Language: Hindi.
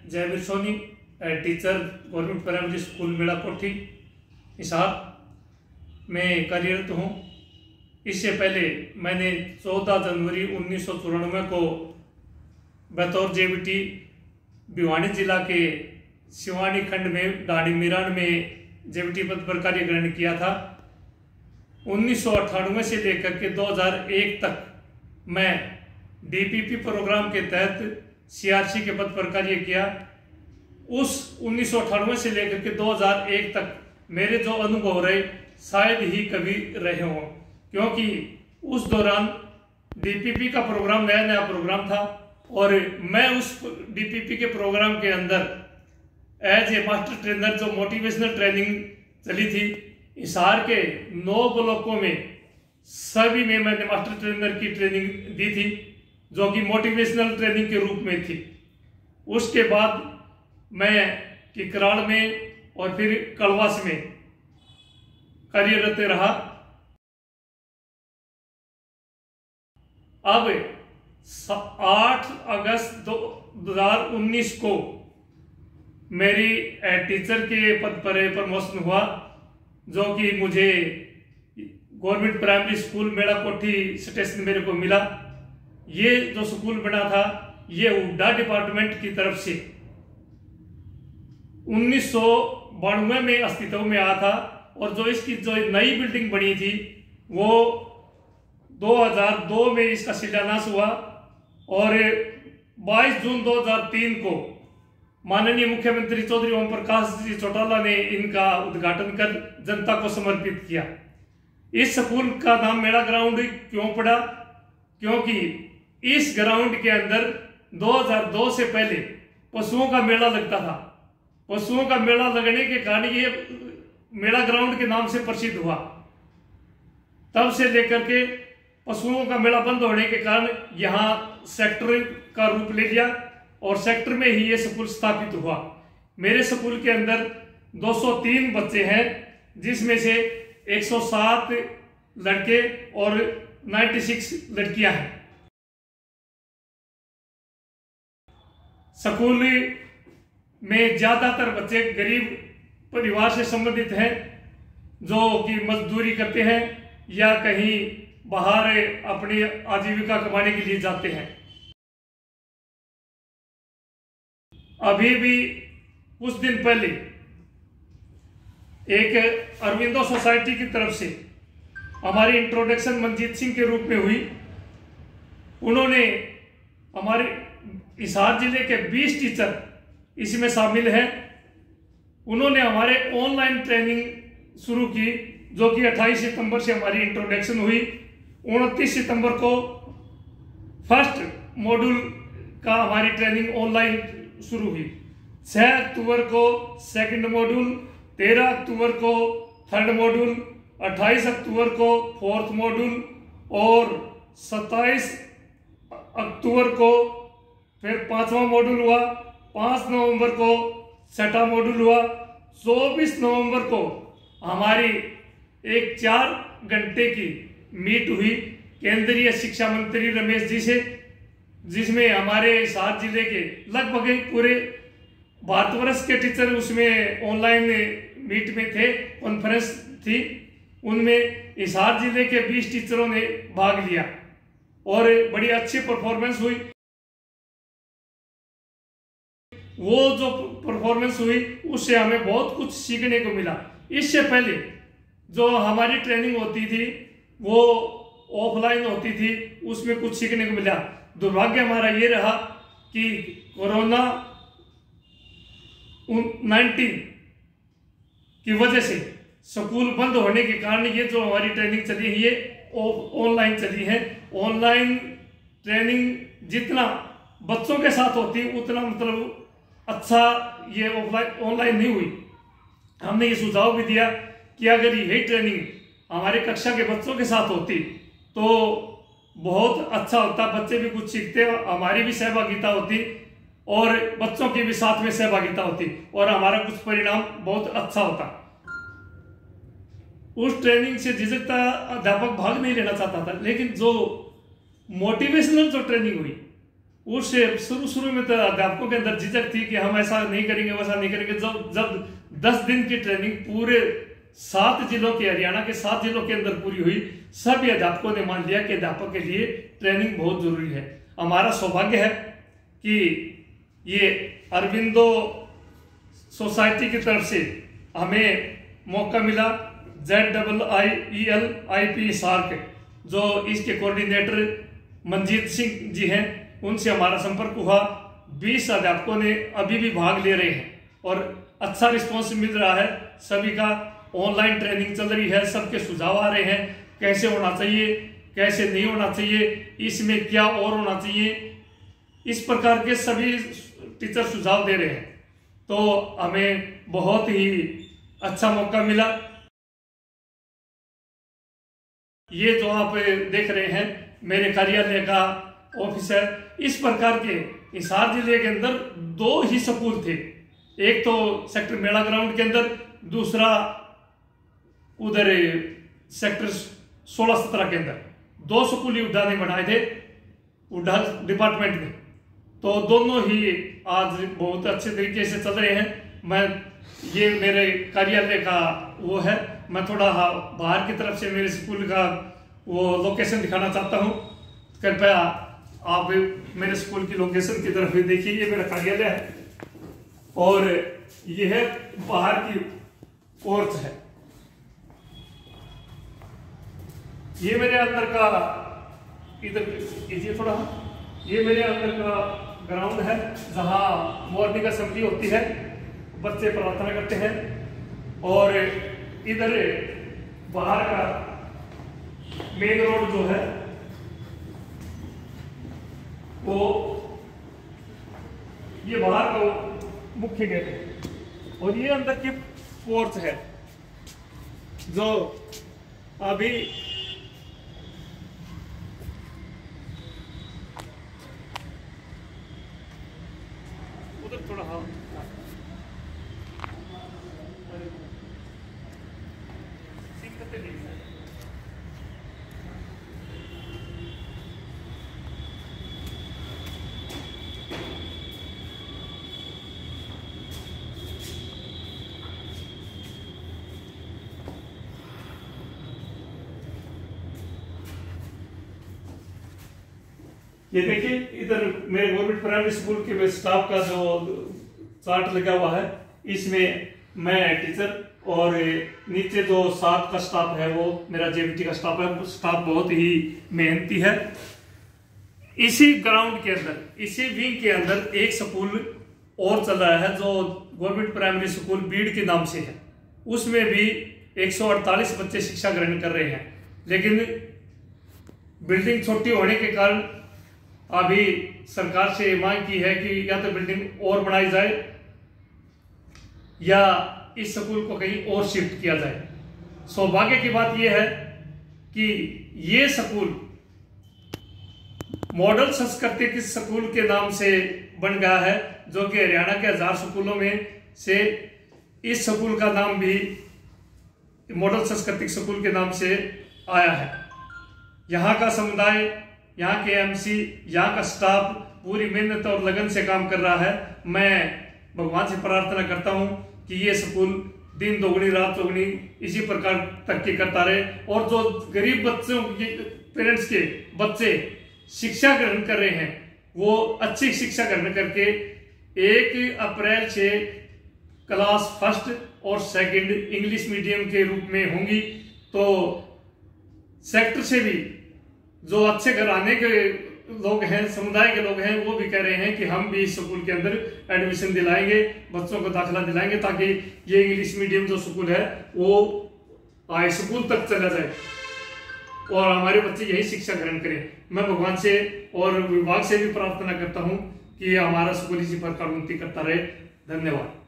Jaiveer Soni, teacher, government primary school Meda Kothi, Hisar में कार्यरत हूँ। इससे पहले मैंने 14 जनवरी 1994 को बतौर जेबीटी भिवानी जिला के सिवानी खंड में डाणी मिरान में जेबीटी पद पर कार्य ग्रहण किया था। 1998 से लेकर के 2001 तक मैं डीपीपी प्रोग्राम के तहत सीआरसी के पद पर कार्य किया। उस 1998 से लेकर के 2001 तक मेरे जो अनुभव रहे शायद ही कभी रहे हों, क्योंकि उस दौरान डीपीपी का प्रोग्राम नया प्रोग्राम था और मैं उस डीपीपी के प्रोग्राम के अंदर एज ए मास्टर ट्रेनर जो मोटिवेशनल ट्रेनिंग चली थी, हिसार के 9 ब्लॉकों में सभी में मैंने मास्टर ट्रेनर की ट्रेनिंग दी थी, जो कि मोटिवेशनल ट्रेनिंग के रूप में थी। उसके बाद मैं किकराड़ में और फिर कलवास में कार्यरत रहा। अब 8 अगस्त 2019 को मेरी टीचर के पद पर प्रमोशन हुआ, जो कि मुझे गवर्नमेंट प्राइमरी स्कूल मेड़ा कोठी स्टेशन मेरे को मिला। ये जो स्कूल बना था ये हुड्डा डिपार्टमेंट की तरफ से 1992 में अस्तित्व में आया था और जो इसकी जो नई बिल्डिंग बनी थी वो 2002 में इसका शिलान्यास हुआ और 22 जून 2003 को माननीय मुख्यमंत्री चौधरी ओम प्रकाश जी चौटाला ने इनका उद्घाटन कर जनता को समर्पित किया। इस स्कूल का नाम मेड़ा ग्राउंड क्यों पड़ा? क्योंकि इस ग्राउंड के अंदर 2002 से पहले पशुओं का मेला लगता था। पशुओं का मेला लगने के कारण ये मेड़ा ग्राउंड के नाम से प्रसिद्ध हुआ। तब से लेकर के पशुओं का मेला बंद होने के कारण यहाँ सेक्टर का रूप ले लिया और सेक्टर में ही ये स्कूल स्थापित हुआ। मेरे स्कूल के अंदर 203 बच्चे हैं, जिसमें से 107 लड़के और 96 लड़कियां हैं। स्कूल में ज्यादातर बच्चे गरीब परिवार से संबंधित हैं, जो कि मजदूरी करते हैं या कहीं बाहर अपनी आजीविका कमाने के लिए जाते हैं। अभी भी कुछ दिन पहले एक अरविंदो सोसाइटी की तरफ से हमारी इंट्रोडक्शन मंजीत सिंह के रूप में हुई। उन्होंने हमारे हिसार जिले के 20 टीचर इसमें शामिल हैं। उन्होंने हमारे ऑनलाइन ट्रेनिंग शुरू की, जो कि 28 सितंबर से हमारी इंट्रोडक्शन हुई। 29 सितंबर को फर्स्ट मॉड्यूल का हमारी ट्रेनिंग ऑनलाइन शुरू हुई। 6 अक्टूबर को सेकंड मॉड्यूल, 13 अक्टूबर को थर्ड मॉड्यूल, 28 अक्टूबर को फोर्थ मॉड्यूल और 27 अक्टूबर को फिर 5वां मॉड्यूल हुआ। 5 नवंबर को 6वां मॉड्यूल हुआ। 24 नवंबर को हमारी एक 4 घंटे की मीट हुई केंद्रीय शिक्षा मंत्री रमेश जी से, जिसमें हमारे हिसार जिले के लगभग पूरे भारतवर्ष के टीचर उसमें ऑनलाइन मीट में थे, कॉन्फ्रेंस थी। उनमें हिसार जिले के 20 टीचरों ने भाग लिया और बड़ी अच्छी परफॉर्मेंस हुई। वो जो परफॉर्मेंस हुई उससे हमें बहुत कुछ सीखने को मिला। इससे पहले जो हमारी ट्रेनिंग होती थी वो ऑफलाइन होती थी, उसमें कुछ सीखने को मिला। दुर्भाग्य हमारा ये रहा कि कोरोना 19 की वजह से स्कूल बंद होने के कारण ये जो हमारी ट्रेनिंग चली है ये ऑनलाइन चली है। ऑनलाइन ट्रेनिंग जितना बच्चों के साथ होती उतना मतलब अच्छा ये ऑनलाइन नहीं हुई। हमने ये सुझाव भी दिया कि अगर यही ट्रेनिंग हमारे कक्षा के बच्चों के साथ होती तो बहुत अच्छा होता, बच्चे भी कुछ सीखते, हमारी भी सहभागिता होती और बच्चों की भी साथ में सहभागिता होती और हमारा कुछ परिणाम बहुत अच्छा होता। उस ट्रेनिंग से झिझकता अध्यापक भाग नहीं लेना चाहता था, लेकिन जो मोटिवेशनल जो ट्रेनिंग हुई उस शुरू में तो अध्यापकों के अंदर झिझक थी कि हम ऐसा नहीं करेंगे वैसा नहीं करेंगे। जब 10 दिन की ट्रेनिंग पूरे 7 जिलों के, हरियाणा के 7 जिलों के अंदर पूरी हुई, सभी अध्यापकों ने मान लिया कि अध्यापक के लिए ट्रेनिंग बहुत जरूरी है। हमारा सौभाग्य है कि ये अरविंदो सोसाइटी की तरफ से हमें मौका मिला। ZIIELIP सार्क जो इसके कोऑर्डिनेटर मनजीत सिंह जी हैं, उनसे हमारा संपर्क हुआ। 20 अध्यापकों ने अभी भी भाग ले रहे हैं और अच्छा रिस्पॉन्स मिल रहा है। सभी का ऑनलाइन ट्रेनिंग चल रही है, सबके सुझाव आ रहे हैं, कैसे होना चाहिए, कैसे नहीं होना चाहिए, इसमें क्या और होना चाहिए, इस प्रकार के सभी टीचर सुझाव दे रहे हैं। तो हमें बहुत ही अच्छा मौका मिला। ये जो आप देख रहे हैं मेरे कार्यालय का ऑफिस है। इस प्रकार के हिसार जिले के अंदर 2 ही स्कूल थे, एक तो सेक्टर मेला ग्राउंड के अंदर, दूसरा उधर सेक्टर 16-17 के अंदर। 2 स्कूल ही उड्डा ने बनाए थे, उड्डा डिपार्टमेंट में। तो दोनों ही आज बहुत अच्छे तरीके से चल रहे हैं। ये मेरे कार्यालय का वो है। मैं थोड़ा बाहर की तरफ से मेरे स्कूल का वो लोकेशन दिखाना चाहता हूँ। कृपया आप मेरे स्कूल की लोकेशन की तरफ भी देखिए। ये मेरा कार्यालय है और ये है बाहर की पोर्च है। ये मेरे अंदर का, इधर कीजिए थोड़ा, ये मेरे अंदर का ग्राउंड है जहाँ मॉर्निंग असेंबली होती है, बच्चे प्रार्थना करते हैं। और इधर बाहर का मेन रोड जो है वो, ये बाहर का मुख्य गेट है और ये अंदर की पोर्च है जो अभी उधर थोड़ा ये देखिए, इधर मेरे गवर्नमेंट प्राइमरी स्कूल के स्टाफ का जो चार्ट लगा हुआ है, इसमें मैं टीचर और नीचे जो 7 का स्टाफ है वो मेरा जेबीटी का स्टाफ है। स्टाफ बहुत ही मेहनती है। इसी ग्राउंड के अंदर, इसी विंग के अंदर एक स्कूल और चल रहा है जो गवर्नमेंट प्राइमरी स्कूल बीड़ के नाम से है। उसमें भी 148 बच्चे शिक्षा ग्रहण कर रहे हैं, लेकिन बिल्डिंग छोटी होने के कारण अभी सरकार से मांग की है कि या तो बिल्डिंग और बनाई जाए या इस स्कूल को कहीं और शिफ्ट किया जाए। सौभाग्य की बात यह है कि ये स्कूल मॉडल सांस्कृतिक स्कूल के नाम से बन गया है, जो कि हरियाणा के 1000 स्कूलों में से इस स्कूल का नाम भी मॉडल सांस्कृतिक स्कूल के नाम से आया है। यहाँ का समुदाय, यहाँ के एमसी, यहाँ का स्टाफ पूरी मेहनत और लगन से काम कर रहा है। मैं भगवान से प्रार्थना करता हूँ कि ये स्कूल दिन दोगुनी रात चौगुनी इसी प्रकार तरक्की करता रहे और जो गरीब बच्चों के पेरेंट्स के बच्चे शिक्षा ग्रहण कर रहे हैं वो अच्छी शिक्षा ग्रहण करके 1 अप्रैल से क्लास 1 और 2 इंग्लिश मीडियम के रूप में होंगी। तो सेक्टर से भी जो अच्छे घराने के लोग हैं, समुदाय के लोग हैं, वो भी कह रहे हैं कि हम भी इस स्कूल के अंदर एडमिशन दिलाएंगे, बच्चों को दाखिला दिलाएंगे, ताकि ये इंग्लिश मीडियम जो स्कूल है वो हाई स्कूल तक चला जाए और हमारे बच्चे यही शिक्षा ग्रहण करें। मैं भगवान से और विभाग से भी प्रार्थना करता हूं कि हमारा स्कूल इसी प्रकार उन्नति करता रहे। धन्यवाद।